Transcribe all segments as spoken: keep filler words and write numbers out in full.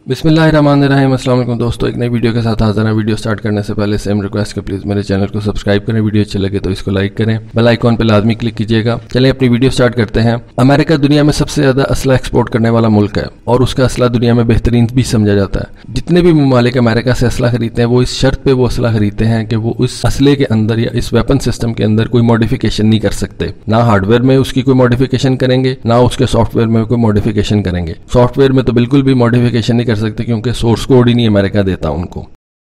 बिस्मिल्लाहिर्रहमानिर्रहीम। अस्सलाम वालेकुम दोस्तों, एक नई वीडियो के साथ हाजिर हैं। वीडियो स्टार्ट करने से पहले सेम रिक्वेस्ट है, प्लीज़ मेरे चैनल को सब्सक्राइब करें। वीडियो अच्छी लगे तो इसको लाइक करें, बेल आइकॉन पे लाजमी क्लिक कीजिएगा। चलिए अपनी वीडियो स्टार्ट करते हैं। अमेरिका दुनिया में सबसे ज़्यादा असला एक्सपोर्ट करने वाला मुल्क है और उसका असला दुनिया में बेहतरीन भी समझा जाता है। जितने भी ममालिक अमेरिका से असला खरीदते हैं वो इस शर्त पे वो असला खरीदते हैं कि वो उस असले के अंदर या इस वेपन सिस्टम के अंदर कोई मॉडिफिकेशन नहीं कर सकते। ना हार्डवेयर में उसकी कोई मॉडिफिकेशन करेंगे, ना उसके सॉफ्टवेयर में कोई मॉडिफिकेशन करेंगे। सॉफ्टवेयर में तो बिल्कुल भी मॉडिफिकेशन नहीं कर सकते क्योंकि सोर्स कोड ही नहीं अमेरिका देता उनको।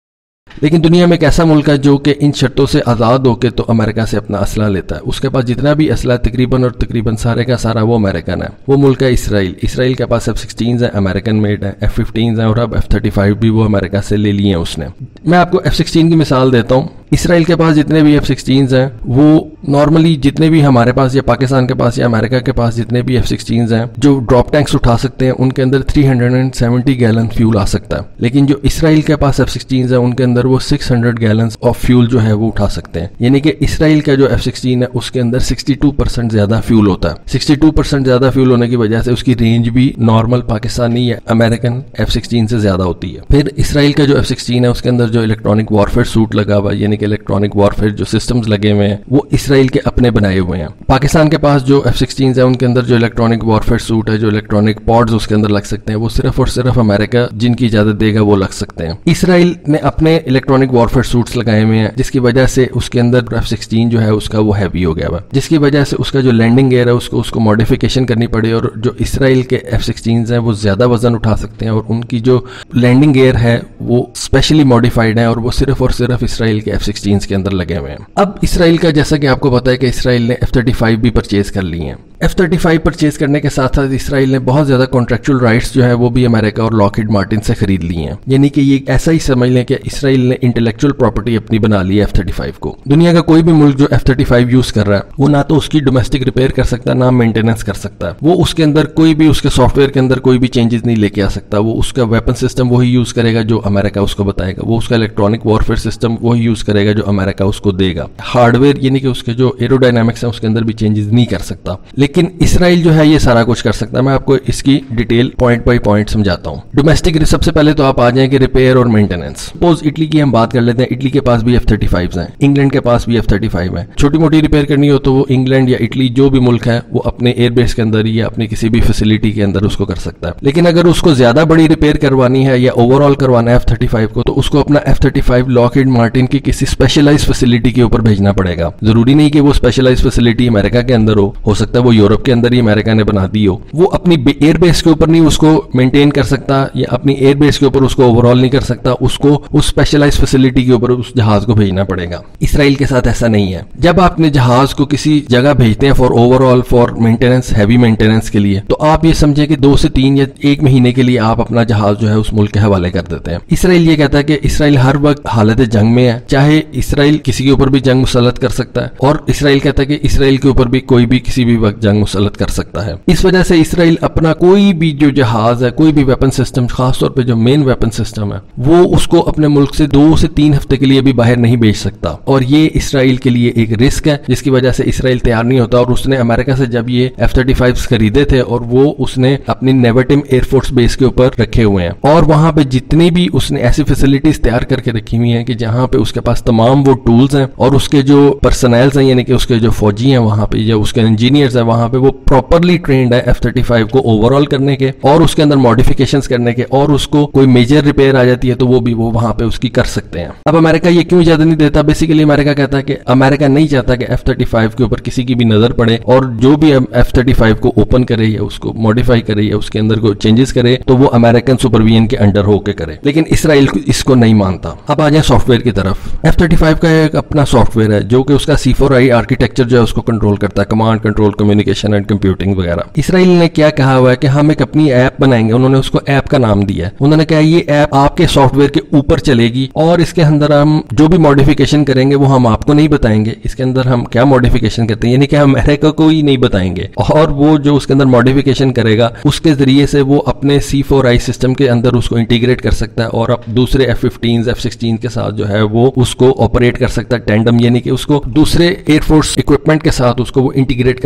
लेकिन दुनिया में एक ऐसा मुल्क है जो कि इन शर्तों से आज़ाद होकर तो अमेरिका से अपना असला लेता है। उसके पास जितना भी असला तकरीबन और तकरीबन सारे का सारा वो अमेरिकन है। वो मुल्क है इसराइल। इसराइल के पास एफ सिक्सटीन है, अमेरिकन मेड है, एफ फिफ्टीन है और अब एफ थर्टी फाइव भी वो अमेरिका से ले लिए हैं उसने। मैं आपको एफ सिक्सटीन की मिसाल देता हूँ। इसराइल के पास जितने भी एफ सिक्सटीन हैं वो नॉर्मली जितने भी हमारे पास या पाकिस्तान के पास या अमेरिका के पास जितने भी एफ सिक्सटीन हैं जो ड्रॉप टैंक्स उठा सकते हैं उनके अंदर तीन सौ सत्तर गैलन फ्यूल आ सकता है। लेकिन जो इसराइल के पास एफ सिक्सटीन है उनके अंदर वो छह सौ गैलन ऑफ फ्यूल जो है वो उठा सकते हैं। यानी कि इसराइल का जो एफ सिक्सटीन है उसके अंदर बासठ परसेंट ज्यादा फ्यूल होता है। बासठ परसेंट ज्यादा फ्यूल होने की वजह से उसकी रेंज भी नॉर्मल पाकिस्तानी या अमेरिकन एफ सिक्सटीन से ज्यादा होती है। फिर इसराइल का जो एफ सिक्सटीन है उसके अंदर जो इलेक्ट्रॉनिक वॉरफेयर सूट लगा हुआ है, यानी कि इलेक्ट्रॉनिक वॉरफेयर जो सिस्टम्स लगे हुए हैं वो इसराइल के अपने बनाए हुए हैं। पाकिस्तान के पास जो एफ सिक्सटीन है उनके अंदर जो इलेक्ट्रॉनिक वॉरफेयर सूट है, जो इलेक्ट्रॉनिक पॉड्स उसके अंदर लग सकते हैं, वो सिर्फ और सिर्फ अमेरिका जिनकी इजाजत देगा वो लग सकते हैं। इसराइल ने अपने इलेक्ट्रॉनिक वॉरफेयर सूट्स लगाए हुए हैं जिसकी वजह से उसके अंदर एफ सिक्सटीन जो है उसका वो हैवी हो गया हुआ, जिसकी वजह से उसका जो लैंडिंग गियर है उसको उसको मॉडिफिकेशन करनी पड़ी और जो इसराइल के एफ सिक्सटीन है वो ज्यादा वजन उठा सकते हैं और उनकी जो लैंडिंग गियर है वो स्पेशली मॉडिफाइड है और वो सिर्फ और सिर्फ इसराइल के एफ सिक्सटीन के अंदर लगे हुए हैं। अब इसराइल का जैसा कि आपको पता है कि इसराइल ने एफ थर्टी फाइव भी परचेज कर ली हैं। एफ थर्टी फाइव परचेज करने के साथ साथ इसराइल ने बहुत ज्यादा कॉन्ट्रैक्चुअल राइट्स जो है वो भी अमेरिका और लॉकहीड मार्टिन से खरीद ली हैं। यानी कि ये ऐसा ही समझ लें कि इसराइल ने इंटेलेक्चुअल प्रॉपर्टी अपनी बना ली है एफ थर्टी फाइव को। दुनिया का कोई भी मुल्क जो एफ थर्टी फाइव यूज कर रहा है वो ना तो उसकी डोमेस्टिक रिपेयर कर सकता है ना मेंटेनेंस कर सकता है। वो उसके अंदर कोई भी उसके सॉफ्टवेयर के अंदर कोई भी चेंजेस नहीं लेके आ सकता। वो उसका वेपन सिस्टम वही यूज करेगा जो अमेरिका उसको बताएगा। वो उसका इलेक्ट्रॉनिक वॉरफेयर सिस्टम वही यूज करेगा जो अमेरिका उसको देगा। हार्डवेयर यानी कि उसके जो एरोडायनामिक्स है उसके अंदर भी चेंजेस नहीं कर सकता। लेकिन इसराइल जो है ये सारा कुछ कर सकता है। मैं आपको इसकी डिटेल पॉइंट बाय पॉइंट समझाता हूँ। डोमेस्टिक सबसे पहले तो आप आ जाएंगे रिपेयर और मेंटेनेंस। सपोज इटली की हम बात कर लेते हैं। इटली के पास भी एफ थर्टी फाइव है, इंग्लैंड के पास भी एफ थर्टी फाइव है। छोटी मोटी रिपेयर करनी हो तो वो इंग्लैंड या इटली जो भी मुल्क है वो अपने एयरबेस के अंदर या अपनी किसी भी फैसिलिटी के अंदर उसको कर सकता है। लेकिन अगर उसको ज्यादा बड़ी रिपेयर करवानी है या ओवरऑल करवाना है एफ थर्टी फाइव को तो उसको अपना F thirty five Lockheed Martin की किसी स्पेशलाइज फैसिलिटी के ऊपर भेजना पड़ेगा। जरूरी नहीं कि वो स्पेशलाइज फैसिलिटी अमेरिका के अंदर हो हो सकता है वो यूरोप के अंदर ही अमेरिका ने बना दी हो। वो अपनी एयरबेस के ऊपर नहीं उसको मेंटेन कर सकता या अपनी एयरबेस के ऊपर उसको ओवरऑल नहीं कर सकता। उसको उस स्पेशलाइज फैसिलिटी के ऊपर उस जहाज को भेजना पड़ेगा। इसराइल के साथ ऐसा नहीं है। जब आप अपने जहाज को किसी जगह भेजते हैं for overhaul for maintenance, heavy maintenance के लिए, तो आप ये समझे कि दो से तीन या एक महीने के लिए आप अपना जहाज जो है उस मुल्क के हवाले कर देते हैं। इसराइल ये कहता है कि इसराइल हर वक्त हालत जंग में है, चाहे इसराइल किसी के ऊपर भी जंग मुसल्लत कर सकता है और इसराइल कहता है कि इसराइल के ऊपर भी कोई भी किसी भी वक्त जंग मुसल्लत कर सकता है। इस वजह से इसराइल अपना कोई भी जो जहाज है, कोई भी वेपन सिस्टम, खासतौर पे जो मेन वेपन सिस्टम है, वो उसको अपने मुल्क से दो से तीन हफ्ते के लिए भी बाहर नहीं भेज सकता। और ये इसराइल के लिए एक रिस्क है जिसकी वजह से इसराइल तैयार नहीं होता। और उसने अमेरिका से जब ये एफ थर्टी फाइव खरीदे थे और वो उसने अपनी नेवेटिम एयरफोर्स बेस के ऊपर रखे हुए हैं और वहां पे जितनी भी उसने ऐसी फैसिलिटीज तैयार करके रखी हुई हैं कि जहां पे उसके पास तमाम वो टूल्स हैं और उसके जो पर्सनल्स हैं यानी कि उसके जो फौजी हैं वहां पे या उसके इंजीनियर्स हैं वहां पे वो प्रॉपरली ट्रेंड है एफ थर्टी फाइव को ओवरऑल करने के और उसके अंदर मॉडिफिकेशंस करने के। और उसको कोई मेजर रिपेयर आ जाती है तो वो भी वो वहां पे उसकी कर सकते हैं। अब अमेरिका ये क्यों इजाजत नहीं देता? बेसिकली अमेरिका कहता है कि अमेरिका नहीं चाहता कि एफ थर्टी फाइव के ऊपर किसी की भी नजर पड़े और जो भी एफ थर्टी फाइव को ओपन करे या उसको मॉडिफाई करे या उसके अंदर कोई चेंजेस करे तो वो अमेरिकन सुपरविजन के अंडर होकर करे। लेकिन इसराइल इसको नहीं मानता। अब आ जाए सॉफ्टवेयर की तरफ। एफ थर्टी फाइव का एक अपना सॉफ्टवेयर है जो कि उसका सी फोर आई आर्किटेक्चर जो है उसको कंट्रोल करता है, command control, communication and computing वगैरह। इसराइल ने क्या कहा हुआ है कि हम एक अपनी ऐप बनाएंगे। उन्होंने उसको ऐप का नाम दिया है। उन्होंने कहा ये ऐप आपके सॉफ्टवेयर के ऊपर चलेगी और इसके अंदर हम जो भी मॉडिफिकेशन करेंगे वो हम आपको नहीं बताएंगे। इसके अंदर हम क्या मॉडिफिकेशन करते हैं यानी कि हम अमेरिका को ही नहीं बताएंगे और वो जो उसके अंदर मॉडिफिकेशन करेगा उसके जरिए से वो अपने सी फोर आई सिस्टम के अंदर उसको इंटीग्रेट कर सकता है और अब दूसरे एफ फिफ्टीन, एफ सिक्सटीन के साथ जो है वो उसको ऑपरेट कर सकता है टैंडम, यानी कि उसको दूसरे एयरफोर्स इक्विपमेंट के साथ उसको वो इंटीग्रेट कर सकता है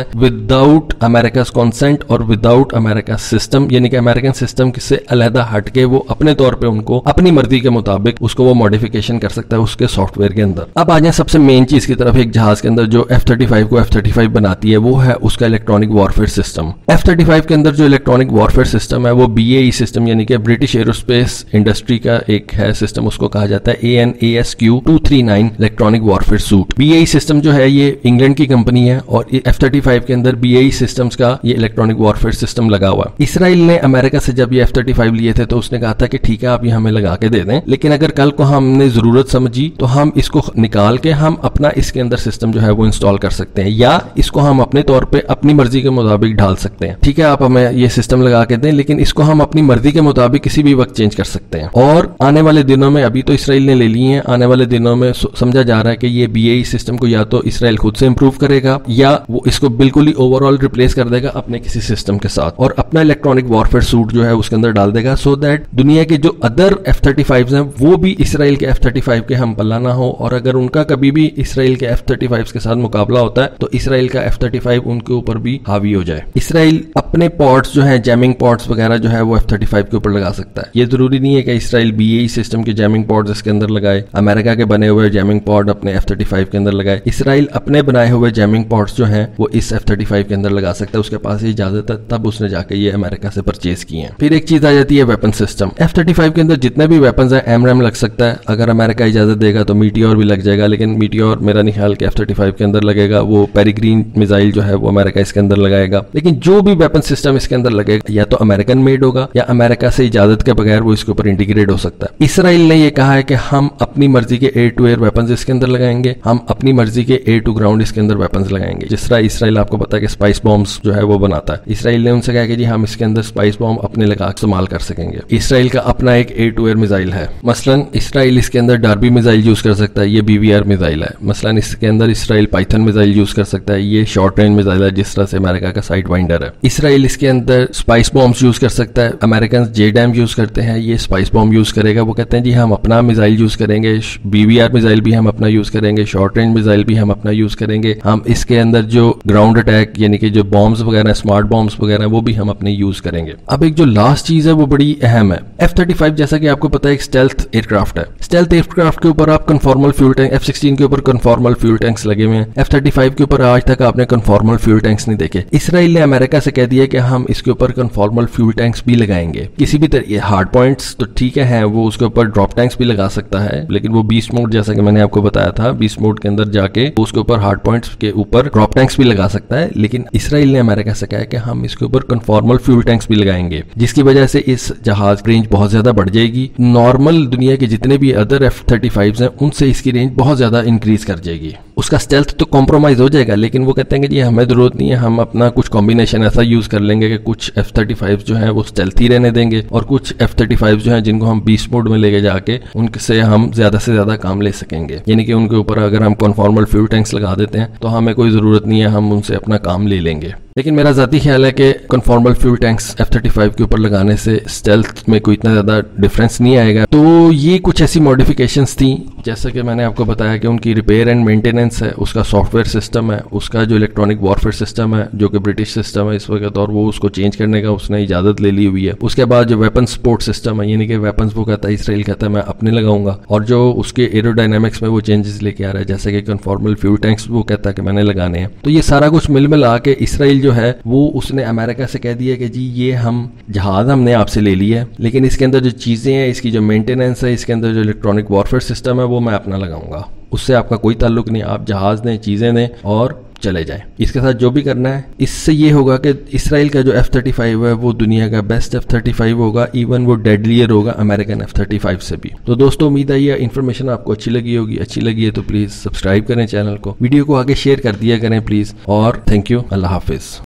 विदाउट अमेरिका कॉन्सेंट और विदाउट अमेरिका सिस्टम, यानी कि अमेरिकन सिस्टम से अलहदा हटके वो अपने तौर पे उनको अपनी मर्जी के मुताबिक उसको वो मॉडिफिकेशन कर सकता है उसके सॉफ्टवेयर के अंदर। अब आ जाए सबसे मेन चीज की तरफ, एक जहाज के अंदर जो एफ थर्टी फाइव को एफ थर्टी फाइव बनाती है वो है उसका electronic warfare system. F thirty five के अंदर जो इलेक्ट्रॉनिक वॉरफेयर सिस्टम है वो बी ए ई सिस्टम, यानी कि ब्रिटिश एरोस्पेस इंडस्ट्री का एक है सिस्टम, उसको कहा जाता है A N A S Q two three nine electronic warfare suite. B A E system जो है ये इंग्लैंड की कंपनी है और एफ थर्टी फाइव के अंदर बी ए ई सिस्टम्स का ये इलेक्ट्रॉनिक वॉरफेयर सिस्टम लगा हुआ है। इसराइल ने अमेरिका से जब ये एफ थर्टी फाइव लिए थे तो उसने कहा था कि ठीक है आप ये हमें लगा के दे दें, लेकिन अगर कल को हमने जरूरत समझी तो हम इसको निकाल के हम अपना इसके अंदर सिस्टम जो है वो इंस्टॉल कर सकते हैं या इसको हम अपने तौर पे अपनी मर्जी के मुताबिक ढाल सकते हैं। ठीक है आप हमें ये सिस्टम लगा के दें, लेकिन इसको हम अपनी मर्जी के मुताबिक किसी भी वक्त चेंज कर सकते हैं। और आने वाले दिनों में, अभी तो इसराइल ने ले ली है, आने वाले दिनों में समझा जा रहा है कि ये बी ए ई सिस्टम को या तो इसराइल खुद से इंप्रूव करेगा या वो इसको बिल्कुल ही ओवरऑल रिप्लेस कर देगा अपने किसी सिस्टम के साथ और अपना इलेक्ट्रॉनिक वॉरफेयर सूट जो है उसके अंदर डाल देगा, सो दैट दुनिया के जो अदर एफ थर्टी फाइव हैं वो भी इसराइल के एफ थर्टी फाइव के हम पल्ला ना हो, और अगर उनका कभी भी इसराइल के एफ थर्टी फाइव के साथ मुकाबला होता है तो इसराइल का एफ थर्टी फाइव उनके ऊपर भी हावी हो जाए। इसराइल अपने पॉड्स जो है, जैमिंग पॉड्स वगैरह जो है वो एफ थर्टी फाइव के ऊपर लगा सकता है। ये जरूरी नहीं है कि Israel B A E system के जैमिंग पॉड्स इसके अंदर लगाए, अमेरिका के बने हुए जैमिंग पॉड अपने एफ थर्टी फाइव के अंदर लगाए। इसराइल अपने बनाए हुए जैमिंग पॉड्स जो हैं वो इस एफ थर्टी फाइव के अंदर लगा सकता है, उसके पास ये इजाजत है, तब उसने जाके ये अमेरिका से परचेज किए हैं। फिर एक चीज आ जाती है weapon system. F thirty five के अंदर जितने भी वेपन्स हैं एम रैम लग सकता है, अगर अमेरिका इजाजत देगा तो मीटियोर भी लग जाएगा, लेकिन मीटियोर मेरा नहीं ख्याल कि एफ थर्टी फाइव के अंदर लगेगा, वो पेरिग्रीन मिसाइल जो है वो अमेरिका इसके अंदर लगाएगा। लेकिन जो भी वेपन सिस्टम इसके अंदर लगेगा या तो अमेरिकन मेड होगा या अमेरिका से इजाजत के बगैर वो इसके ऊपर इंटीग्रेट हो सकता है। इसराइल ने ये कहा है कि हम अपनी मर्जी के एयर टू एयर वेपन्स इसके अंदर लगाएंगे, हम अपनी मर्जी के एयर टू ग्राउंड इसके अंदर वेपन्स लगाएंगे। जिस तरह इसराइल आपको पता है कि स्पाइस बॉम्ब्स जो है वो बनाता है, इसराइल ने उनसे कहा कि जी हम इसके अंदर स्पाइस बॉम्ब अपने लगा इस्तेमाल कर सकेंगे। इसराइल का अपना एक एयर टू एयर मिसाइल है, मसलन इसराइल इसके अंदर डार्बी मिसाइल यूज कर सकता है, ये बी वी आर मिसाइल है। मसलन इसके अंदर इसराइल पाइथन मिसाइल यूज कर सकता है, ये शॉर्ट रेंज मिसाइल है जिस तरह से अमेरिका का साइड वाइंडर है। इसराइल इसके अंदर स्पाइस बॉम्ब्स यूज कर सकता है, अमेरिकन जे डैम यूज करते हैं, ये स्पाइस बॉम्ब यूज करेगा। वो कहते हैं जी हम अपना मिसाइल यूज करेंगे, बी वी आर मिसाइल भी हम अपना यूज करेंगे, शॉर्ट रेंज मिसाइल भी हम अपना यूज करेंगे, हम इसके अंदर जो ग्राउंड अटैक यानी कि जो बॉम्ब्स वगैरह स्मार्ट बॉम्ब्स वगैरह वो भी हम अपने यूज करेंगे। अब एक जो लास्ट चीज है वो बड़ी अहम है। एफ थर्टी फाइव जैसा कि आपको पता है एक स्टेल्थ एयरक्राफ्ट है, स्टेल्थ एयरक्राफ्ट के ऊपर आप conformal fuel tank, F sixteen के ऊपर कन्फॉर्मल फ्यूल टैंक्स लगे हुए हैं, एफ थर्टी फाइव के ऊपर आज तक आपने कन्फॉर्मल फ्यूल टैंक्स नहीं देखे। इसराइल ने अमेरिका से कह दिया कि हम इसके ऊपर कन्फॉर्मल फ्यूल टैंक्स भी लगाएंगे किसी भी तरह। हार्ड पॉइंट्स तो ठीक है, वो उसके ऊपर ड्रॉप टैंक्स भी लगा सकता है, लेकिन वो बीस्ट मोड जैसा कि मैंने आपको बताया था, बीस्ट मोड के अंदर जाके उसके ऊपर हार्ड पॉइंट्स के ऊपर ड्रॉप टैंक्स भी लगा सकता है। लेकिन इसराइल ने अमेरिका से कहा कि हम इसके ऊपर कन्फॉर्मल फ्यूल टैंक्स भी लगाएंगे, जिसकी वजह से इस जहाज रेंज बहुत ज्यादा बढ़ जाएगी। नॉर्मल दुनिया के जितने भी अदर एफ थर्टी फाइव हैं उनसे इसकी रेंज बहुत ज्यादा इंक्रीज कर जाएगी। उसका स्टेल्थ तो कॉम्प्रोमाइज हो जाएगा, लेकिन वो कहते हैं कि ये हमें जरूरत नहीं है, हम अपना कुछ कॉम्बिनेशन ऐसा यूज कर लेंगे कि कुछ एफ थर्टी फाइव जो है वो स्टेल्थ ही रहने देंगे और कुछ एफ थर्टी फाइव जो है जिनको हम बीस्ट मोड में लेके जाके उनसे हम ज्यादा से ज्यादा काम ले सकेंगे। यानी कि उनके ऊपर अगर हम कन्फॉर्मल फ्यूल टैंक्स लगा देते हैं तो हमें कोई जरूरत नहीं है, हम उनसे अपना काम ले लेंगे। लेकिन मेरा ज़ाती ख्याल है कि conformal fuel tanks F thirty five के ऊपर लगाने से स्टेल्थ में कोई इतना ज़्यादा डिफरेंस नहीं आएगा। तो ये कुछ ऐसी मॉडिफिकेशंस थी, जैसा कि मैंने आपको बताया कि उनकी रिपेयर एंड मेंटेनेंस है, उसका सॉफ्टवेयर सिस्टम है, उसका जो इलेक्ट्रॉनिक वॉरफेयर सिस्टम है जो कि ब्रिटिश सिस्टम है इस वक्त, और वो उसको चेंज करने का उसने इजाज़त ले ली हुई है। उसके बाद जो वेपन सपोर्ट सिस्टम है, यानी कि वेपन्स वो कहता है, इसराइल कहता है मैं अपने लगाऊंगा, और जो उसके एरोडायनामिक्स में वो चेंजेस लेके आ रहा है, जैसे कि कन्फॉर्मल फ्यूल टैंक्स वो कहता है कि मैंने लगाने हैं। तो ये सारा कुछ मिल मिला के इसराइल जो है वो उसने अमेरिका से कह दिया कि जी ये हम जहाज हमने आपसे ले लिया है, लेकिन इसके अंदर जो चीज़ें हैं, इसकी जो मेंटेनेंस है, इसके अंदर जो इलेक्ट्रॉनिक वॉरफेयर सिस्टम है वो मैं अपना लगाऊंगा, उससे आपका कोई ताल्लुक नहीं, आप जहाज दें, चीज़ें दें और चले जाएं। इसके साथ जो भी करना है, इससे ये होगा कि इसराइल का जो एफ थर्टी फाइव है वो दुनिया का बेस्ट एफ थर्टी फाइव होगा, इवन वो डेडलियर होगा अमेरिकन एफ थर्टी फाइव से भी। तो दोस्तों उम्मीद है ये इन्फॉर्मेशन आपको अच्छी लगी होगी, अच्छी लगी है तो प्लीज़ सब्सक्राइब करें चैनल को, वीडियो को आगे शेयर कर दिया करें प्लीज़, और थैंक यू, अल्लाह हाफिज़।